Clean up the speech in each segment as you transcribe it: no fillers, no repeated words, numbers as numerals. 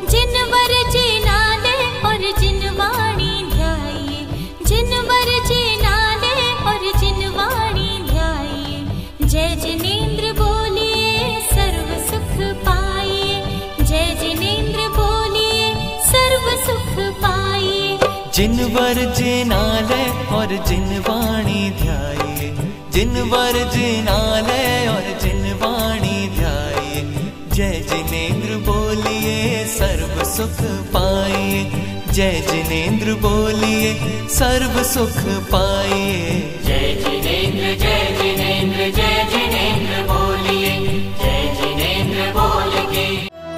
जिनवर जे नाले और जिनवाणी ध्याये, जिनवर जे नाले और जिनवाणी ध्याये। जय जिनेंद्र बोलिए सर्व सुख पाइए, जय जिनेंद्र बोलिए सर्व सुख पाइए। जिनवर जे नाले और जिनवाणी ध्याये, जिनवर जे नाले और जिनवाणी ध्याये। जय जिनेंद्र बोलिए सर्व सुख पाइए, जय जिनेंद्र बोलिए सर्व सुख पाइए। जय जिनेंद्र जय जिनेंद्र जय जिनेंद्र बोलिए, जय जिनेंद्र बोल के।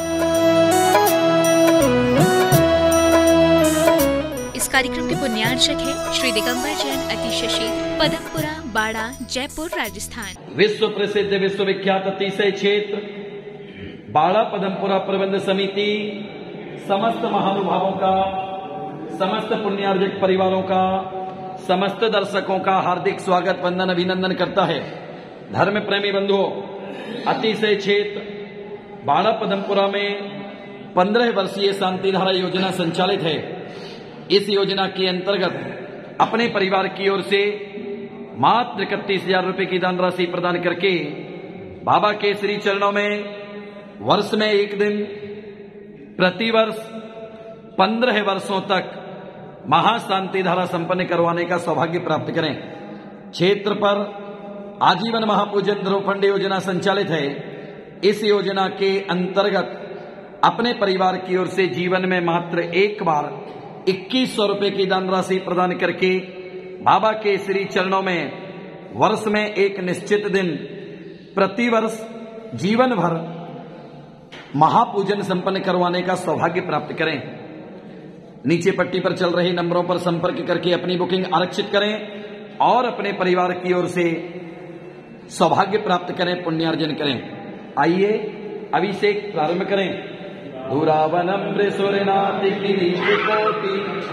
इस कार्यक्रम के पुण्यार्चक है श्री दिगंबर जैन अतिशशी, पदमपुरा, बाड़ा, जयपुर, राजस्थान। विश्व प्रसिद्ध विश्व विख्यात अतिशय क्षेत्र बाड़ा पदमपुरा प्रबंध समिति समस्त महानुभावों का, समस्त पुण्यार्जक परिवारों का, समस्त दर्शकों का हार्दिक स्वागत, वंदन, अभिनंदन करता है। धर्म प्रेमी बंधुओं, अतिशय क्षेत्र बाड़ा पदमपुरा में 15 वर्षीय शांतिधारा योजना संचालित है। इस योजना के अंतर्गत अपने परिवार की ओर से मात्र 31,000 रुपए की दान राशि प्रदान करके बाबा के श्री चरणों में वर्ष में एक दिन प्रतिवर्ष 15 वर्षों तक महाशांतिधारा संपन्न करवाने का सौभाग्य प्राप्त करें। क्षेत्र पर आजीवन महापूजन ध्रुवफंड योजना संचालित है। इस योजना के अंतर्गत अपने परिवार की ओर से जीवन में मात्र एक बार 2100 रुपए की दान राशि प्रदान करके बाबा के श्री चरणों में वर्ष में एक निश्चित दिन प्रतिवर्ष जीवन भर महापूजन संपन्न करवाने का सौभाग्य प्राप्त करें। नीचे पट्टी पर चल रहे नंबरों पर संपर्क करके अपनी बुकिंग आरक्षित करें और अपने परिवार की ओर से सौभाग्य प्राप्त करें, पुण्यार्जन करें। आइए अभिषेक प्रारंभ करें। धूरावनम्र सूर्यनाथि किरीटकोटि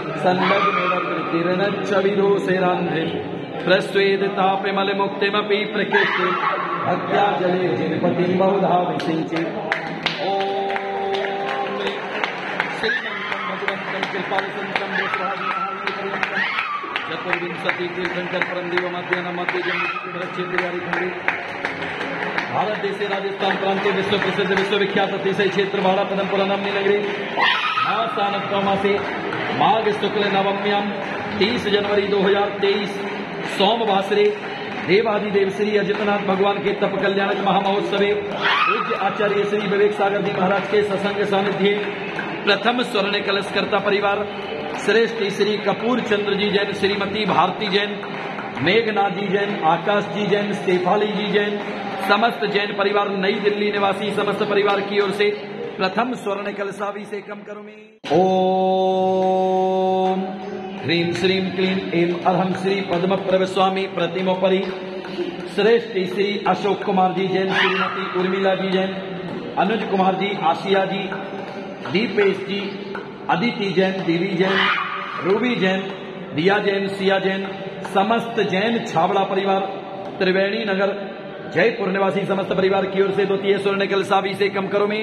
संलग्नवक्त्रकिरणच्छविदोषैरान्ध्रे प्रस्वेद तापमल मुक्तिमपि प्रकृति भक्त्या जले जिनपतिं बहुधा विसिंचे। चतुर्विंशति तीर्थंकर परम देव मध्यान्ह मध्य जम्मू भारत देश राजस्थान प्रांत विश्व प्रसिद्ध विश्व विख्यात अतिशय क्षेत्र बाड़ा पदमपुरा नामनी नगरी मासे माघ शुक्ल नवम्याम 30 जनवरी 2023 सोमवासरे देवाधिदेव श्री अजितनाथ भगवान के तप कल्याणक महामहोत्सवे पूज्य आचार्य श्री विवेक सागर जी महाराज के सत्संग सानिध्य प्रथम स्वर्ण कलशकर्ता परिवार श्रेष्ठ श्री कपूर चंद्र जी जैन, श्रीमती भारती जैन, मेघनाथ जी जैन, आकाश जी जैन, शेफाली जी जैन, समस्त जैन परिवार नई दिल्ली निवासी समस्त परिवार की ओर से प्रथम स्वर्ण कलशाभिषेकम करोमि। ओम ह्रीं श्रीं क्लीं ऐं अर्हं श्री पद्मप्रभ स्वामी प्रतिमोपरि श्रेष्ठ श्री अशोक कुमार जी जैन, श्रीमती उर्मिला जी जैन, अनुज कुमार जी, आशिया जी, दीपेश जी, अदिति जैन, देवी जैन, रूबी जैन, दिया जैन, सिया जैन, समस्त जैन छावड़ा परिवार त्रिवेणी नगर जयपुर निवासी समस्त परिवार की ओर से द्वितीय स्वर्ण कलशाभिषेकम करोमि।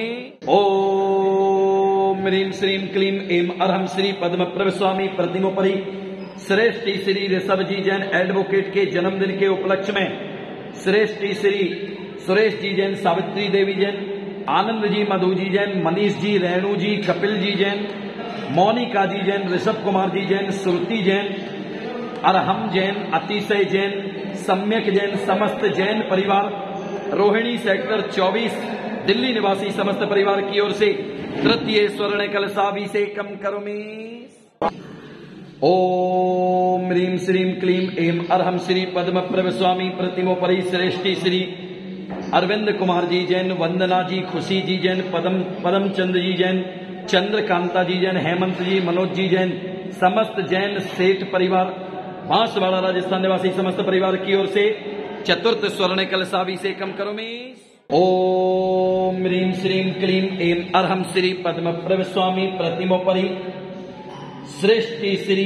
ओम ह्रीं श्रीं क्लीं ऐं अर्हं श्री पद्मप्रभ स्वामी प्रतिमोपरि श्रेष्ठ श्री ऋषभ जी जैन एडवोकेट के जन्मदिन के उपलक्ष्य में श्रेष्ठ श्री सुरेश जी जैन, सावित्री देवी जैन, आनंद जी, मधु जी जैन, मनीष जी, रेणु जी, कपिल जी जैन, मोनिका जी जैन, ऋषभ कुमार जी जैन, श्रुति जैन, अरहम जैन, अतिशय जैन, सम्यक जैन, समस्त जैन परिवार रोहिणी सेक्टर 24 दिल्ली निवासी समस्त परिवार की ओर से तृतीय स्वर्ण कलशाभिषेकम करोमि। ओम ह्रीं श्रीं क्लीं ऐं अर्हं श्री पद्मप्रभ स्वामी प्रतिमोपरि श्रेष्ठ श्री अरविंद कुमार जी जैन, वंदना जी, खुशी जी जैन, पदम चंद्र जी जैन, चंद्रकांता जी जैन, हेमंत जी, मनोज जी जैन, समस्त जैन सेठ परिवार बांसवाड़ा राजस्थान निवासी समस्त परिवार की ओर से चतुर्थ स्वर्ण कलशाभिषेकम करोमि। ओम ह्रीं श्रीं क्लीं ऐं अर्हं श्री पद्मप्रभ स्वामी प्रतिमोपरि श्रेष्ठ श्री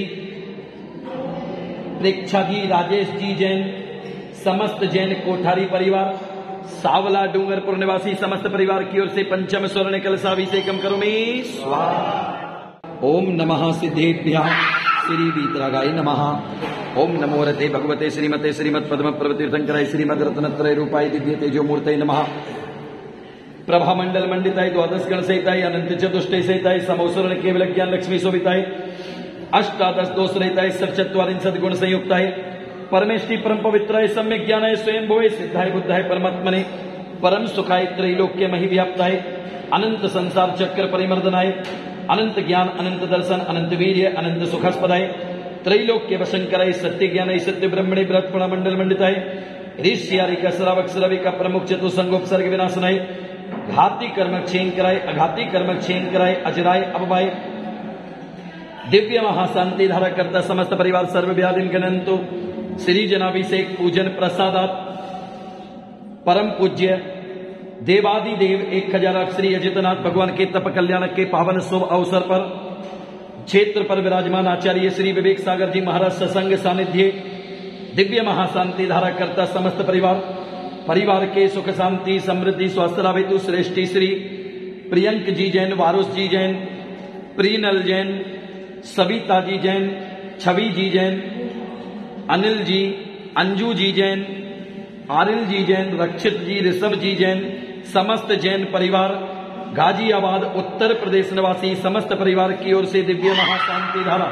प्रेक्षा जी, राजेश जी जैन, समस्त जैन कोठारी परिवार सावला डूंगरपुर निवासी समस्त परिवार की ओर से पंचम स्वर्ण कलशाभिषेकम करोमि स्वाहा। ओम नमः सिद्धेभ्यः श्री वीतरागाय नमः। ओम नमो रते भगवते श्रीमते श्रीमद पद्म प्रवतीर्थंकराय श्रीमद रत्नत्रय रूपाय दिव्य तेजो मूर्तये नमः। प्रभा मंडल मंडिताय द्वादश गण सहिताय अनंत चतुष्टय सहिताय समोसरण केवल ज्ञान लक्ष्मी शोभिताय अष्टादश दोष रहिताय सचत्वारिंशत् गुण संयुक्ताय परमेष्टि परम पवित्राय सम्यक ज्ञानाय स्वयं भुवे सिद्धाय बुद्धाय परमात्मने परम सुखाय त्रैलोक्य महि व्याप्ताय अनंत संसार चक्र परिमर्दनाय अनंत ज्ञान अनंत दर्शन अनंत वीर्य अनंत सुखास्पदाय त्रैलोक्य वशंकराय सत्य ज्ञानाय सत्य ब्रह्मणे बृहत्पणा मंडल मंडिताय ऋष्यारिका श्रावक श्रविका प्रमुख चतुसंगोपसर्ग विनाशनाय घाती कर्म क्षेम कराय अघाती कर्म क्षेम कराय अजराय अभवाय दिव्य महाशांति धारा करता समस्त परिवार सर्व व्याधिन गणंतु श्री जनाभिषेक पूजन प्रसादात परम पूज्य देवादिदेव 1000 श्री अजितनाथ भगवान के तप कल्याण के पावन शुभ अवसर पर क्षेत्र पर विराजमान आचार्य श्री विवेक सागर जी महाराज सत्संग सानिध्य दिव्य महाशांति धारा करता समस्त परिवार के सुख शांति समृद्धि स्वास्थ्य लाभ हेतु श्रेष्ठी श्री प्रियंक जी जैन, वारुस जी जैन, प्रीनल जैन, सविता जी जैन, छवि जी जैन, अनिल जी, अंजू जी जैन, आरिल जी जैन, रक्षित जी, ऋषभ जी जैन, समस्त जैन परिवार गाजियाबाद उत्तर प्रदेश निवासी समस्त परिवार की ओर से दिव्य महाशांति धारा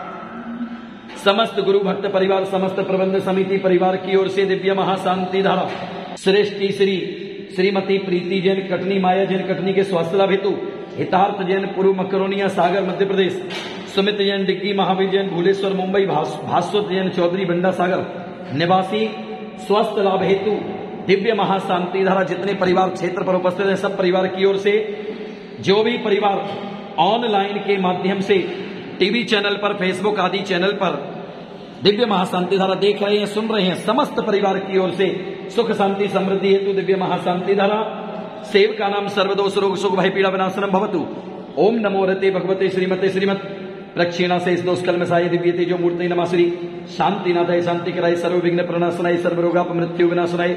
समस्त गुरु भक्त परिवार समस्त प्रबंध समिति परिवार की ओर से दिव्य महाशांति धारा श्रेष्ठी श्रीमती प्रीति जैन कटनी, माया जैन कटनी के स्वास्थ्य लाभ हेतु हितार्थ जैन पूर्व मकरोनिया सागर मध्य प्रदेश, सुमित जैन डिग्गी, महावीर जैन भूलेश्वर मुंबई, भास्वत जैन चौधरी बंडा सागर निवासी स्वास्थ्य लाभ हेतु दिव्य महाशांति धारा जितने परिवार क्षेत्र पर उपस्थित हैं सब परिवार की ओर से जो भी परिवार ऑनलाइन के माध्यम से टीवी चैनल पर फेसबुक आदि चैनल पर दिव्य महाशांति धारा देख रहे हैं सुन रहे हैं समस्त परिवार की ओर से सुख शांति समृद्धि हेतु दिव्य महाशांति धारा सेव का नाम सर्वदोष रोग सुख भय पीड़ा विनाशनम भवतु। ओम नमो रते भगवते श्रीमते श्रीमत प्रक्षीणा से इस दोष कलमसाय दिव्य तेजो मूर्ति नमः श्री शांतिनाथाय शांति कराय सर्व विघ्न प्रणाशनाय सर्व रोगाप मृत्यु विनाशनाय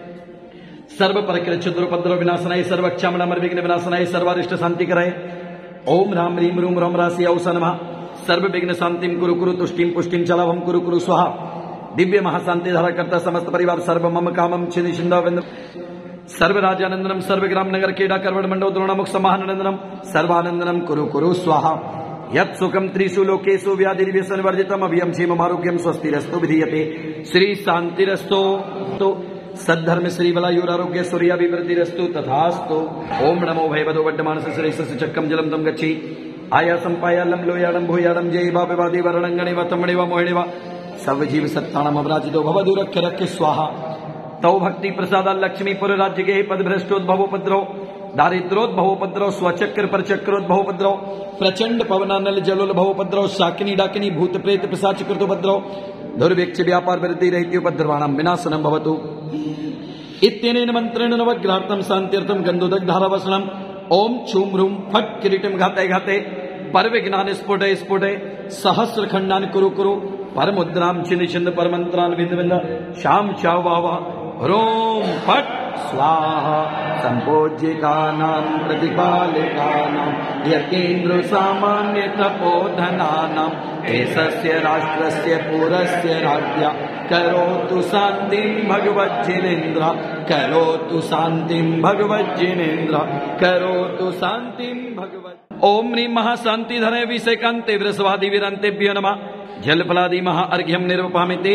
सर्व परकृत क्षुद्रोपद्रव विनाशनाय सर्व क्षामणामर विघ्न विनाशनाय सर्वारिष्ट शांति कराय। ओम राम ह्रीम रूम रोम राशि औसा नमः सर्व विघ्न शांतिम कुरु कुरु तुष्टिम पुष्टिम चलाभम कुरु कुरु स्वाहा। दिव्य महाशांति धारा करता समस्त परिवार सर्व मम कामम छिन्न छिंदाविंद सर्व राजानंदनम सर्व ग्राम नगर केडा करवड़ मंडो द्रोणमुख समानंदनम सर्वानंदनम कुरु कुरु स्वाहा। यत् सुखम त्रिषु लोकेषु व्याधिर्व्यसन वर्जितम अभियम क्षेमम आरोग्यम स्वस्तिरस्तु विधीयते श्री शांतिरस्तु तो सद्धर्म श्री बलायुरारोग्य सूर्याभिवृद्धिरस्तु तथास्तु। ओम नमो भयवदो वड्डमानस श्रेष्ठ चक्रम जलम तम गच्छि आयासं पायालं लोयाडं भूयाडं जय बापवादि वर्णंगणे व तमणे व मोहिणे व सब जीव सत्तानम अवराजितो भवदुरक्ष रक्ष स्वाहा। तौ भक्ति प्रसाद लक्ष्मीपुर राज्य के पद भ्रष्टोद्भवोपद्रव दारिद्रोद्भवोपद्रव स्वचक्र पर चक्रोद्भवोपद्रव प्रचंड पवनानल जलोद्भवोपद्रव शाकिनी डाकिनी भूत प्रेत पिशाच कृतोपद्रव दुर्भिक्ष व्यापार वृद्धि रहित उपद्रवाणां विनाशनं भवतु। इत्यनेन मंत्रेण नवग्रहार्थं शान्त्यर्थं गन्धोदग्धारावसनम् ओम छूम ह्रूम फट किरीटम घाते घाते पर विज्ञान स्फुटे स्फुटे सहस्र खंडान कुरु कुरु पर मुद्राम छिन्न छिन्न पर मंत्रान बिंद बिंद श्याम चाव वावा ह्रूम फट स्वाहा। संपोज्यकानां प्रतिपालिकानां यतीन्द्र सामान्य तपोधनानां एषस्य राष्ट्रस्य पुरस्य राज्ञा करोतु शांतिं भगवज्जिनेन्द्र करोतु शांतिं भगवज्जिनेन्द्र करोतु शांतिं भगवत्। ओम ह्रीं महाशांति धरे विषयकांते वृषवादि विरंतेभ्यो नमः जलफलादि महा अर्घ्यम निर्वपामि ते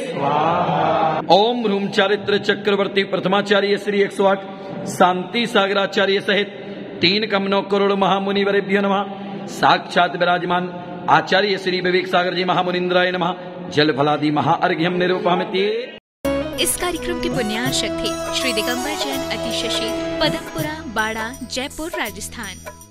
स्वाहा। ओम ह्रूम चारित्र चक्रवर्ती प्रथमाचार्य श्री 108 शांति सागराचार्य सहित 3 कमनों करोड़ महामुनि वरेभ्यो नमः। साक्षात विराजमान आचार्य श्री विवेक सागर जी महामुनिंद्राय नमः जलफलादि महा अर्घ्यम निर्वपामि ते। इस कार्यक्रम के पुण्यार्चक थे श्री दिगंबर जैन अतिशशील, पदमपुरा, बाड़ा, जयपुर, राजस्थान।